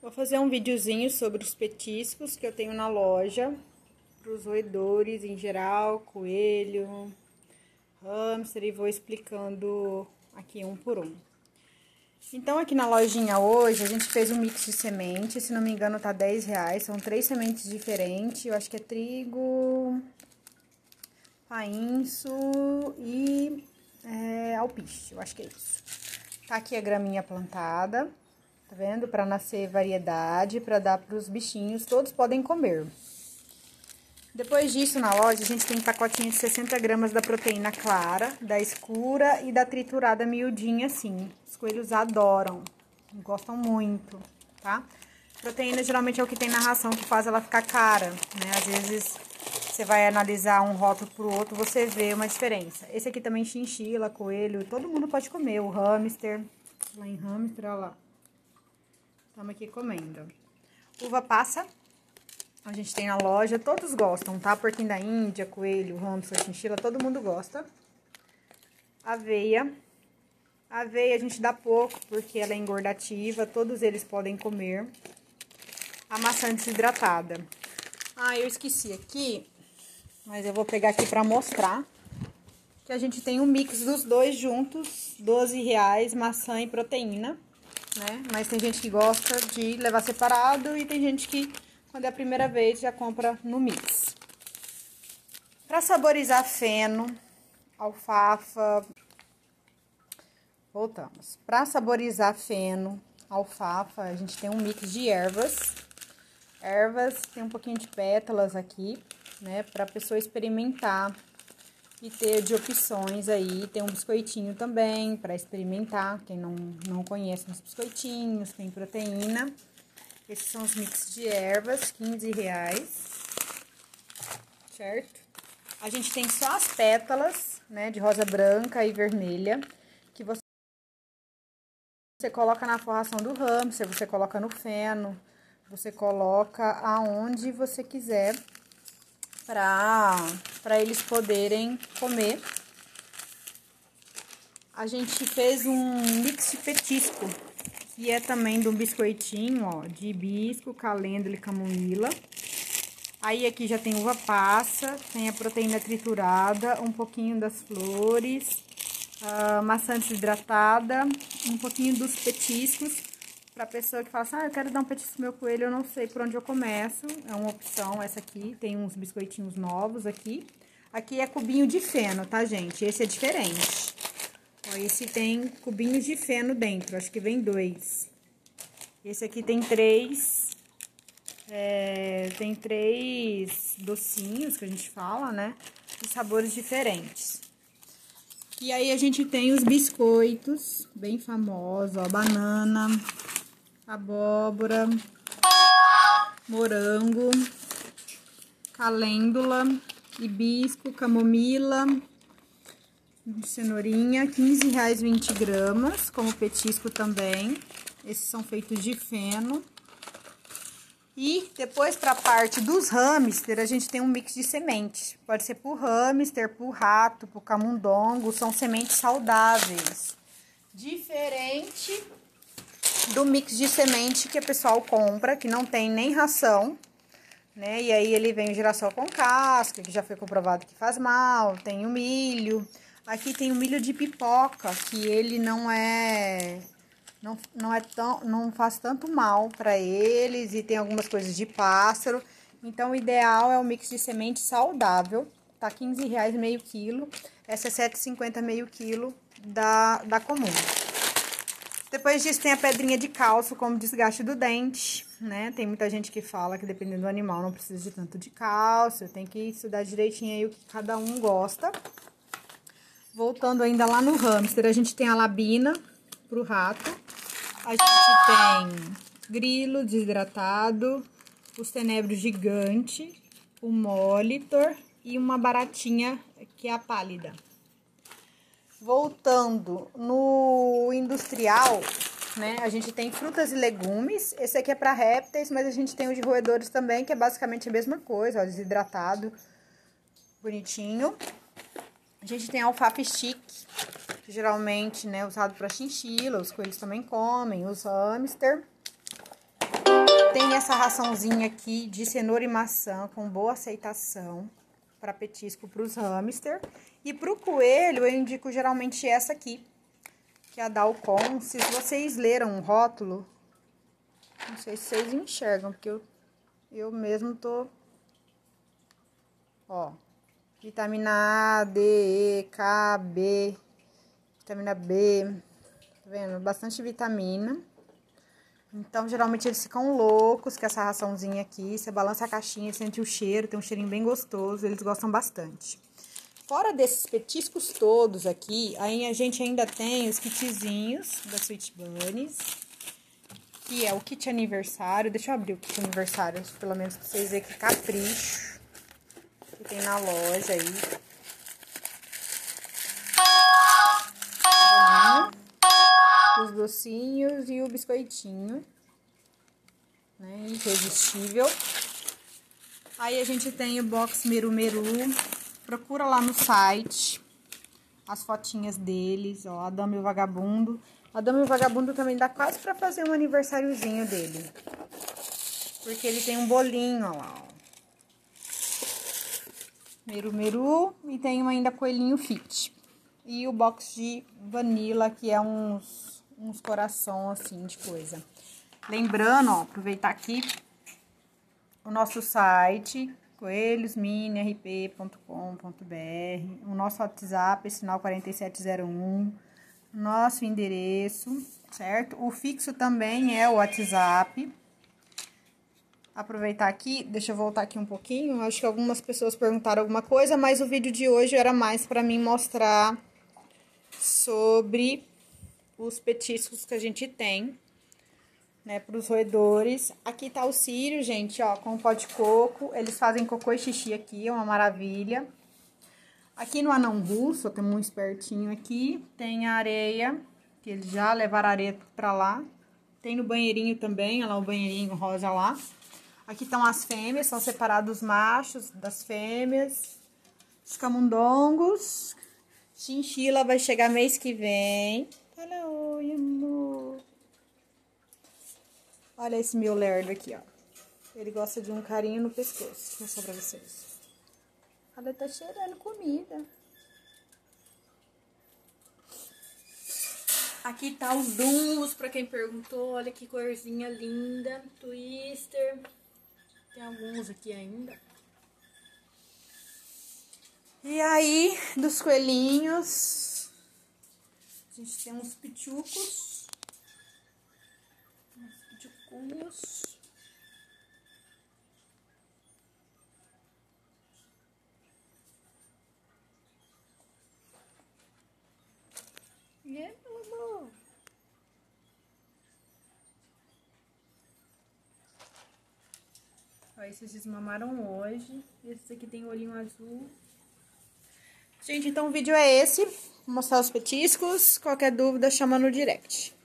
Vou fazer um videozinho sobre os petiscos que eu tenho na loja, para os roedores em geral, coelho, hamster, e vou explicando aqui um por um. Então, aqui na lojinha hoje, a gente fez um mix de sementes, se não me engano tá R$10, são 3 sementes diferentes, eu acho que é trigo, painço e alpiste, eu acho que é isso. Tá aqui a graminha plantada. Tá vendo? Para nascer variedade, para dar para os bichinhos, todos podem comer. Depois disso, na loja, a gente tem pacotinho de 60 gramas da proteína clara, da escura e da triturada miudinha assim. Os coelhos adoram, gostam muito, tá? Proteína geralmente é o que tem na ração que faz ela ficar cara, né? Às vezes você vai analisar um rótulo pro outro, você vê uma diferença. Esse aqui também chinchila, coelho, todo mundo pode comer, o hamster, lá em hamster, olha lá. Estamos aqui comendo. Uva passa, a gente tem na loja, todos gostam, tá? Porquinho da Índia, coelho, hamster, chinchila, todo mundo gosta. Aveia. Aveia a gente dá pouco, porque ela é engordativa, todos eles podem comer. A maçã desidratada. Ah, eu esqueci aqui, mas eu vou pegar aqui pra mostrar. Que a gente tem um mix dos dois juntos, R$12, maçã e proteína. Né? Mas tem gente que gosta de levar separado e tem gente que, quando é a primeira vez, já compra no mix. Para saborizar feno, alfafa, voltamos. Para saborizar feno, alfafa, a gente tem um mix de ervas. Ervas, tem um pouquinho de pétalas aqui, né? Para a pessoa experimentar e ter de opções aí. Tem um biscoitinho também para experimentar, quem não conhece os biscoitinhos, tem proteína. Esses são os mix de ervas, R$15, certo? A gente tem só as pétalas, né, de rosa branca e vermelha, que você coloca na forração do hamster, você coloca no feno, você coloca aonde você quiser, para eles poderem comer. A gente fez um mix de petisco, que é também de um biscoitinho, ó, de hibisco, calêndula e camomila. Aí aqui já tem uva passa, tem a proteína triturada, um pouquinho das flores, maçã desidratada, um pouquinho dos petiscos. Pra pessoa que fala assim, eu quero dar um petisco pro meu coelho, eu não sei por onde eu começo. É uma opção essa aqui, tem uns biscoitinhos novos aqui. Aqui é cubinho de feno, tá, gente? Esse é diferente. Ó, esse tem cubinhos de feno dentro, acho que vem 2. Esse aqui tem 3. Tem 3 docinhos que a gente fala, né? De sabores diferentes. E aí a gente tem os biscoitos, bem famosos, ó, banana, abóbora, morango, calêndula, hibisco, camomila, cenourinha, R$15, 20 gramas, como petisco também. Esses são feitos de feno. E depois, para a parte dos hamster, a gente tem um mix de sementes. Pode ser pro hamster, pro rato, pro camundongo, são sementes saudáveis. Diferente do mix de semente que o pessoal compra, que não tem nem ração, né? E aí ele vem o girassol com casca, que já foi comprovado que faz mal, tem o milho. Aqui tem o milho de pipoca, que ele não faz tanto mal para eles, e tem algumas coisas de pássaro. Então o ideal é o mix de semente saudável, tá R$15 meio quilo. Essa é R$7,50 meio quilo da comum. Depois disso tem a pedrinha de cálcio como desgaste do dente, né? Tem muita gente que fala que dependendo do animal não precisa de tanto de cálcio, tem que estudar direitinho aí o que cada um gosta. Voltando ainda lá no hamster, a gente tem a labina pro rato, a gente tem grilo desidratado, os tenebros gigante, o molitor e uma baratinha que é a pálida. Voltando no industrial, né, a gente tem frutas e legumes. Esse aqui é para répteis, mas a gente tem o de roedores também, que é basicamente a mesma coisa, ó, desidratado, bonitinho. A gente tem alfafa stick, que geralmente, né, usado para chinchila, os coelhos também comem, os hamster. Tem essa raçãozinha aqui de cenoura e maçã com boa aceitação para petisco para os hamster. E para o coelho eu indico geralmente essa aqui, que é a Dalcon. Se vocês leram o rótulo, não sei se vocês enxergam, porque eu mesmo tô... Ó, vitamina A, D, E, K, B, vitamina B, tá vendo? Bastante vitamina. Então, geralmente eles ficam loucos com essa raçãozinha aqui. Você balança a caixinha, sente o cheiro, tem um cheirinho bem gostoso, eles gostam bastante. Fora desses petiscos todos aqui, aí a gente ainda tem os kitzinhos da Sweet Bunnies, que é o kit aniversário. Deixa eu abrir o kit aniversário, pelo menos pra vocês verem que capricho que tem na loja aí. Os docinhos e o biscoitinho, né, irresistível. Aí a gente tem o box Meru Meru, procura lá no site as fotinhas deles, ó, a Dama e o Vagabundo. A Dama e o Vagabundo também dá quase pra fazer um aniversáriozinho dele, porque ele tem um bolinho, ó lá, ó. Meru Meru, e tem ainda coelhinho fit. E o box de vanilla, que é uns coração assim de coisa. Lembrando, ó, aproveitar aqui o nosso site, coelhosminirp.com.br, o nosso WhatsApp, sinal 4701, nosso endereço, certo? O fixo também é o WhatsApp. Aproveitar aqui, deixa eu voltar aqui um pouquinho, acho que algumas pessoas perguntaram alguma coisa, mas o vídeo de hoje era mais para mim mostrar sobre os petiscos que a gente tem, né, para os roedores. Aqui tá o Sírio, gente, ó, com o pó de coco. Eles fazem cocô e xixi aqui, é uma maravilha. Aqui no anão russo, tem um espertinho aqui. Tem a areia, que eles já levaram a areia pra lá. Tem no banheirinho também, olha lá o banheirinho rosa lá. Aqui estão as fêmeas, são separados os machos das fêmeas. Os camundongos. Chinchila vai chegar mês que vem. Fala oi, amor. Olha esse meu lerdo aqui, ó. Ele gosta de um carinho no pescoço. Vou mostrar pra vocês. Ela tá cheirando comida. Aqui tá os dumbos, pra quem perguntou. Olha que corzinha linda. Twister. Tem alguns aqui ainda. E aí, dos coelhinhos, a gente tem uns pitucos. Uns pitucunhos. E é, meu amor. Ó, esses desmamaram hoje. Esse aqui tem olhinho azul. Gente, então o vídeo é esse. Vou mostrar os petiscos. Qualquer dúvida, chama no direct.